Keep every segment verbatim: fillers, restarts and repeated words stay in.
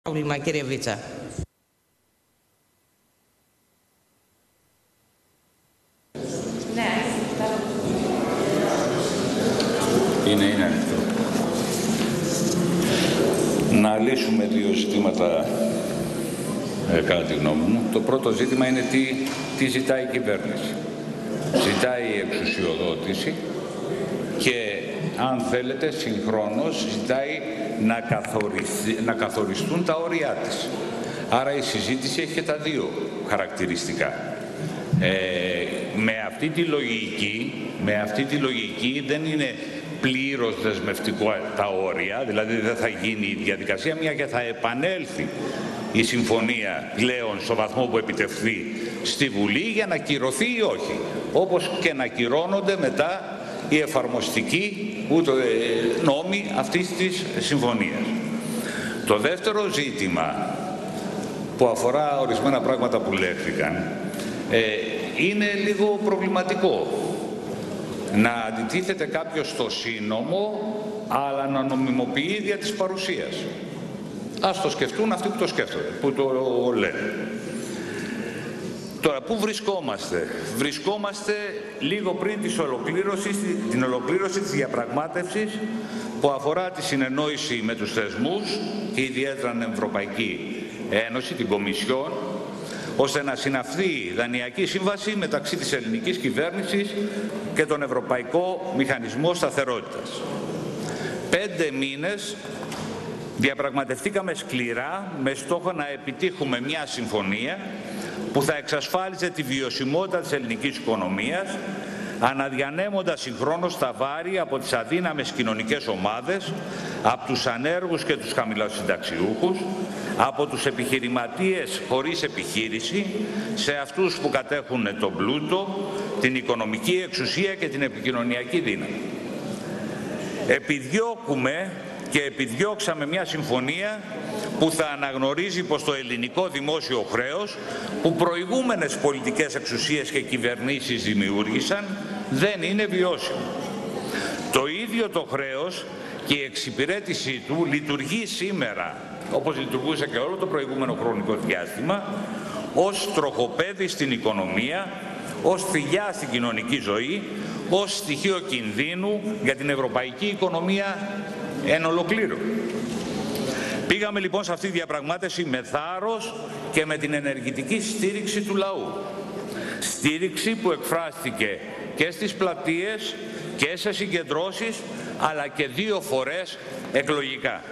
πρόβλημα, κύριε Βίτσα. Είναι, είναι ανοιχτό. Να λύσουμε δύο ζητήματα, ε, κατά τη γνώμη μου. Το πρώτο ζήτημα είναι τι, τι ζητάει η κυβέρνηση. Ζητάει εξουσιοδότηση και, αν θέλετε, συγχρόνως ζητάει να, να καθοριστούν τα όρια της. Άρα η συζήτηση έχει και τα δύο χαρακτηριστικά. Ε, με αυτή τη λογική, με αυτή τη λογική δεν είναι πλήρως δεσμευτικό τα όρια, δηλαδή δεν θα γίνει η διαδικασία, μια και θα επανέλθει η συμφωνία πλέον στο βαθμό που επιτευχθεί στη Βουλή για να κυρωθεί ή όχι, όπως και να κυρώνονται μετά οι εφαρμοστικοί ούτω, ε, νόμοι αυτής της συμφωνίας. Το δεύτερο ζήτημα που αφορά ορισμένα πράγματα που λέχθηκαν ε, είναι λίγο προβληματικό. Να αντιτίθεται κάποιος στο σύνομο, αλλά να νομιμοποιεί δια της παρουσίας. Ας το σκεφτούν αυτοί που το σκέφτονται, που το λένε. Τώρα, πού βρισκόμαστε. Βρισκόμαστε λίγο πριν της ολοκλήρωσης, την ολοκλήρωση της διαπραγμάτευσης που αφορά τη συνεννόηση με τους θεσμούς και ιδιαίτερα την Ευρωπαϊκή Ένωση, την Κομισιόν, ώστε να συναυθεί δανειακή σύμβαση μεταξύ της ελληνικής κυβέρνησης και τον Ευρωπαϊκό Μηχανισμό Σταθερότητας. Πέντε μήνες διαπραγματευτήκαμε σκληρά με στόχο να επιτύχουμε μια συμφωνία που θα εξασφάλιζε τη βιωσιμότητα της ελληνικής οικονομίας, αναδιανέμοντας συγχρόνως τα βάρη από τις αδύναμες κοινωνικές ομάδες, από τους ανέργους και τους χαμηλοσυνταξιούχους, από τους επιχειρηματίες χωρίς επιχείρηση, σε αυτούς που κατέχουν τον πλούτο, την οικονομική εξουσία και την επικοινωνιακή δύναμη. Επιδιώκουμε και επιδιώξαμε μια συμφωνία που θα αναγνωρίζει πως το ελληνικό δημόσιο χρέος, που προηγούμενες πολιτικές εξουσίες και κυβερνήσεις δημιούργησαν, δεν είναι βιώσιμο. Το ίδιο το χρέος και η εξυπηρέτησή του λειτουργεί σήμερα, όπως λειτουργούσε και όλο το προηγούμενο χρονικό διάστημα, ως τροχοπέδι στην οικονομία, ως θηλιά στην κοινωνική ζωή, ως στοιχείο κινδύνου για την ευρωπαϊκή οικονομία εν ολοκλήρου. Πήγαμε λοιπόν σε αυτή τη διαπραγμάτευση με θάρρος και με την ενεργητική στήριξη του λαού. Στήριξη που εκφράστηκε και στις πλατείες και σε συγκεντρώσεις, αλλά και δύο φορές εκλογικά.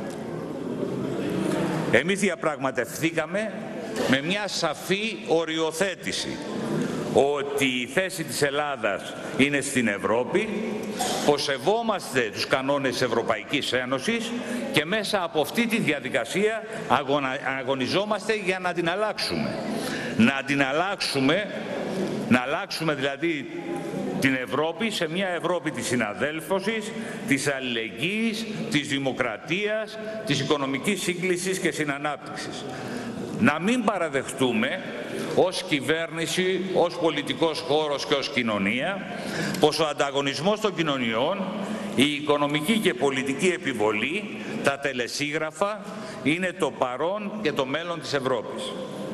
Εμείς διαπραγματευθήκαμε με μια σαφή οριοθέτηση ότι η θέση της Ελλάδας είναι στην Ευρώπη, πως σεβόμαστε τους κανόνες της Ευρωπαϊκής Ένωσης και μέσα από αυτή τη διαδικασία αγωνα, αγωνιζόμαστε για να την αλλάξουμε. Να την αλλάξουμε, να αλλάξουμε δηλαδή την Ευρώπη σε μια Ευρώπη της συναδέλφωσης, της αλληλεγγύης, της δημοκρατίας, της οικονομικής σύγκλησης και συνανάπτυξης. Να μην παραδεχτούμε ως κυβέρνηση, ως πολιτικός χώρος και ως κοινωνία, πως ο ανταγωνισμός των κοινωνιών, η οικονομική και πολιτική επιβολή, τα τελεσίγραφα, είναι το παρόν και το μέλλον της Ευρώπης.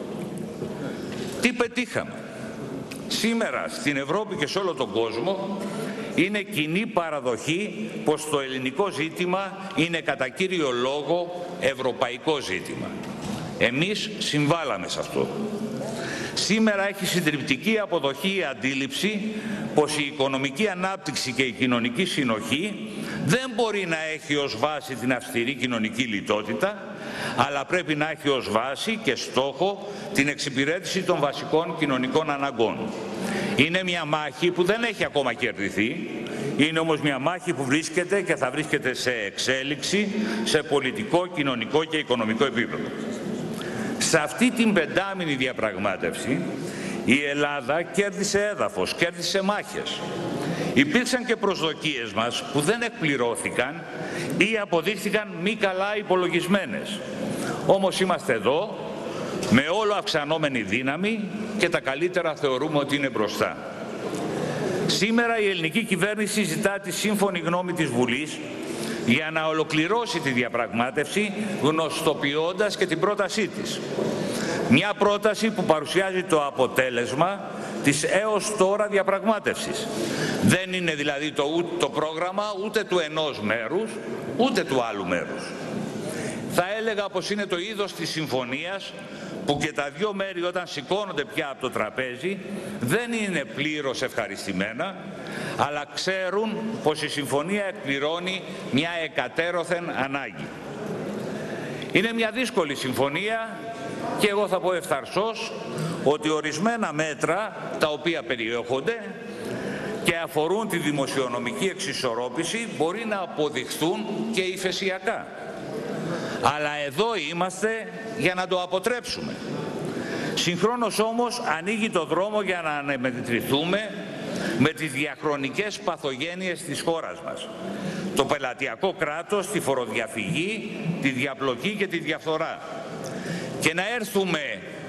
Τι πετύχαμε? Σήμερα στην Ευρώπη και σε όλο τον κόσμο είναι κοινή παραδοχή πως το ελληνικό ζήτημα είναι κατά κύριο λόγο ευρωπαϊκό ζήτημα. Εμείς συμβάλαμε σε αυτό. Σήμερα έχει συντριπτική αποδοχή η αντίληψη πως η οικονομική ανάπτυξη και η κοινωνική συνοχή δεν μπορεί να έχει ως βάση την αυστηρή κοινωνική λιτότητα, αλλά πρέπει να έχει ως βάση και στόχο την εξυπηρέτηση των βασικών κοινωνικών αναγκών. Είναι μια μάχη που δεν έχει ακόμα κερδιθεί, είναι όμως μια μάχη που βρίσκεται και θα βρίσκεται σε εξέλιξη σε πολιτικό, κοινωνικό και οικονομικό επίπεδο. Σε αυτή την πεντάμηνη διαπραγμάτευση η Ελλάδα κέρδισε έδαφος, κέρδισε μάχες. Υπήρξαν και προσδοκίες μας που δεν εκπληρώθηκαν ή αποδείχθηκαν μη καλά υπολογισμένες. Όμως είμαστε εδώ με όλο αυξανόμενη δύναμη και τα καλύτερα θεωρούμε ότι είναι μπροστά. Σήμερα η ελληνική κυβέρνηση ζητά τη σύμφωνη γνώμη της Βουλής για να ολοκληρώσει τη διαπραγμάτευση, γνωστοποιώντας και την πρότασή της. Μια πρόταση που παρουσιάζει το αποτέλεσμα της έως τώρα διαπραγμάτευσης. Δεν είναι δηλαδή το, ούτε το πρόγραμμα ούτε του ενός μέρους, ούτε του άλλου μέρους. Θα έλεγα πως είναι το είδος της συμφωνίας που και τα δύο μέρη όταν σηκώνονται πια από το τραπέζι δεν είναι πλήρως ευχαριστημένα, αλλά ξέρουν πως η συμφωνία εκπληρώνει μια εκατέρωθεν ανάγκη. Είναι μια δύσκολη συμφωνία και εγώ θα πω ευθαρσώς ότι ορισμένα μέτρα τα οποία περιέχονται και αφορούν τη δημοσιονομική εξισορρόπηση μπορεί να αποδειχθούν και υφεσιακά. Αλλά εδώ είμαστε για να το αποτρέψουμε. Συγχρόνως όμως ανοίγει το δρόμο για να αναμετρηθούμε με τις διαχρονικές παθογένειες της χώρας μας. Το πελατειακό κράτος, τη φοροδιαφυγή, τη διαπλοκή και τη διαφθορά. Και να έρθουμε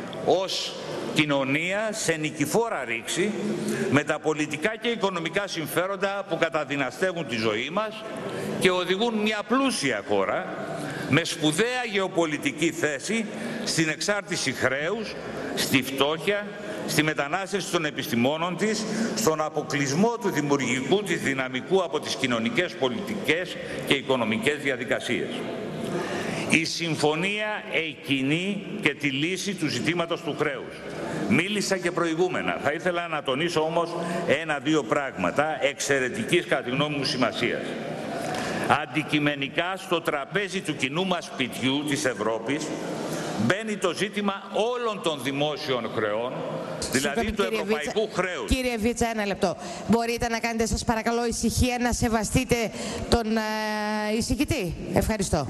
ως κοινωνία σε νικηφόρα ρήξη με τα πολιτικά και οικονομικά συμφέροντα που καταδυναστεύουν τη ζωή μας και οδηγούν μια πλούσια χώρα με σπουδαία γεωπολιτική θέση στην εξάρτηση χρέους, στη φτώχεια, στη μετανάστευση των επιστημόνων της, στον αποκλεισμό του δημιουργικού της δυναμικού από τις κοινωνικές, πολιτικές και οικονομικές διαδικασίες. Η συμφωνία εκκινεί και τη λύση του ζητήματος του χρέους. Μίλησα και προηγούμενα. Θα ήθελα να τονίσω όμως ένα-δύο πράγματα εξαιρετικής κατά τη γνώμη μου σημασίας. Αντικειμενικά στο τραπέζι του κοινού μας σπιτιού της Ευρώπης μπαίνει το ζήτημα όλων των δημόσιων χρεών, δηλαδή Συγγνώμη, του ευρωπαϊκού Βίτσα, χρέους. Κύριε Βίτσα, ένα λεπτό. Μπορείτε να κάνετε, σας παρακαλώ, ησυχία, να σεβαστείτε τον ε, εισηγητή. Ευχαριστώ.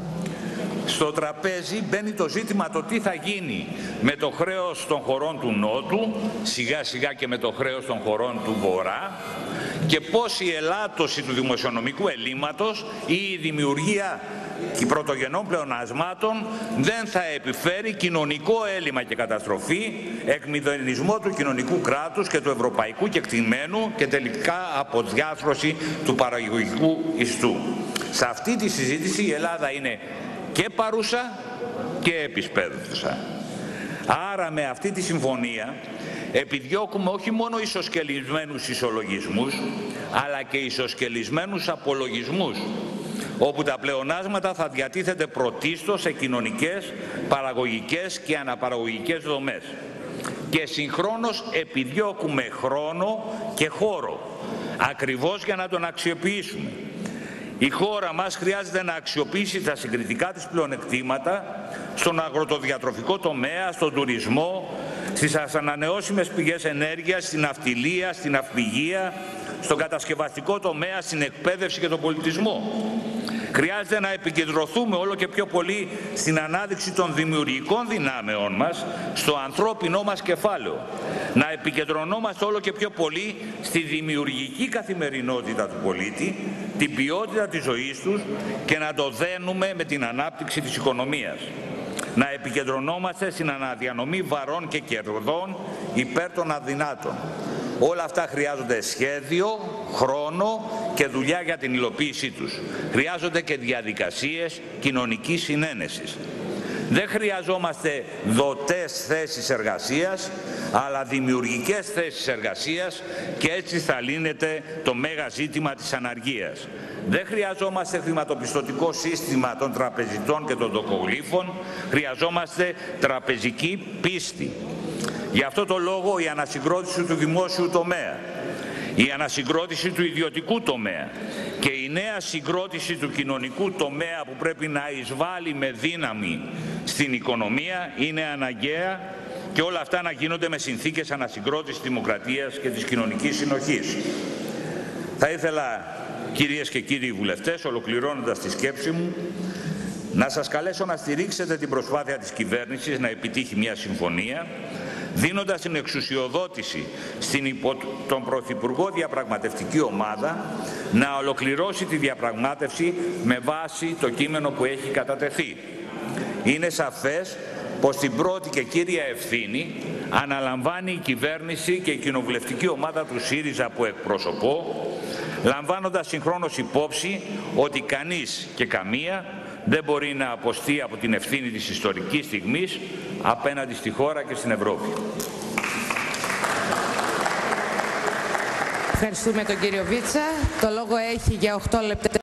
Στο τραπέζι μπαίνει το ζήτημα το τι θα γίνει με το χρέος των χωρών του Νότου, σιγά σιγά και με το χρέος των χωρών του Βορρά, και πώς η ελάττωση του δημοσιονομικού ελλείμματος ή η δημιουργία πρωτογενών πλεονασμάτων δεν θα επιφέρει κοινωνικό έλλειμμα και καταστροφή, εκμηδενισμό του κοινωνικού κράτους και του ευρωπαϊκού κεκτημένου και τελικά αποδιάρθρωση του παραγωγικού ιστού. Σε αυτή τη συζήτηση η Ελλάδα είναι και παρούσα και επισπέδουσα. Άρα με αυτή τη συμφωνία επιδιώκουμε όχι μόνο ισοσκελισμένους ισολογισμούς, αλλά και ισοσκελισμένους απολογισμούς, όπου τα πλεονάσματα θα διατίθεται πρωτίστως σε κοινωνικές, παραγωγικές και αναπαραγωγικές δομές. Και συγχρόνως επιδιώκουμε χρόνο και χώρο, ακριβώς για να τον αξιοποιήσουμε. Η χώρα μας χρειάζεται να αξιοποιήσει τα συγκριτικά της πλεονεκτήματα στον αγροτοδιατροφικό τομέα, στον τουρισμό, στις ανανεώσιμες πηγές ενέργειας, στην ναυτιλία, στην ναυπηγεία, στον κατασκευαστικό τομέα, στην εκπαίδευση και τον πολιτισμό. Χρειάζεται να επικεντρωθούμε όλο και πιο πολύ στην ανάδειξη των δημιουργικών δυνάμεών μας, στο ανθρώπινό μας κεφάλαιο. Να επικεντρωνόμαστε όλο και πιο πολύ στη δημιουργική καθημερινότητα του πολίτη, την ποιότητα της ζωής τους και να το δένουμε με την ανάπτυξη της οικονομίας. Να επικεντρωνόμαστε στην αναδιανομή βαρών και κερδών υπέρ των αδυνάτων. Όλα αυτά χρειάζονται σχέδιο, χρόνο και δουλειά για την υλοποίησή τους. Χρειάζονται και διαδικασίες κοινωνικής συνένεσης. Δεν χρειαζόμαστε δοτές θέσεις εργασίας, αλλά δημιουργικές θέσεις εργασίας, και έτσι θα λύνεται το μέγα ζήτημα της αναργίας. Δεν χρειαζόμαστε χρηματοπιστωτικό σύστημα των τραπεζιτών και των τοκογλύφων, χρειαζόμαστε τραπεζική πίστη. Γι' αυτό το λόγο η ανασυγκρότηση του δημόσιου τομέα, η ανασυγκρότηση του ιδιωτικού τομέα και η νέα συγκρότηση του κοινωνικού τομέα που πρέπει να εισβάλλει με δύναμη στην οικονομία είναι αναγκαία, και όλα αυτά να γίνονται με συνθήκες ανασυγκρότησης της δημοκρατίας και της κοινωνικής συνοχής. Θα ήθελα, κυρίες και κύριοι βουλευτές, ολοκληρώνοντας τη σκέψη μου, να σας καλέσω να στηρίξετε την προσπάθεια της κυβέρνησης να επιτύχει μια συμφωνία, δίνοντας την εξουσιοδότηση στην υπό τον Πρωθυπουργό διαπραγματευτική ομάδα να ολοκληρώσει τη διαπραγμάτευση με βάση το κείμενο που έχει κατατεθεί. Είναι σαφές πως την πρώτη και κύρια ευθύνη αναλαμβάνει η κυβέρνηση και η κοινοβουλευτική ομάδα του ΣΥΡΙΖΑ που εκπροσωπώ, λαμβάνοντας συγχρόνως υπόψη ότι κανείς και καμία δεν μπορεί να αποστεί από την ευθύνη της ιστορικής στιγμής απέναντι στη χώρα και στην Ευρώπη. Ευχαριστούμε τον κύριο Βίτσα. Το λόγο έχει για οκτώ λεπτά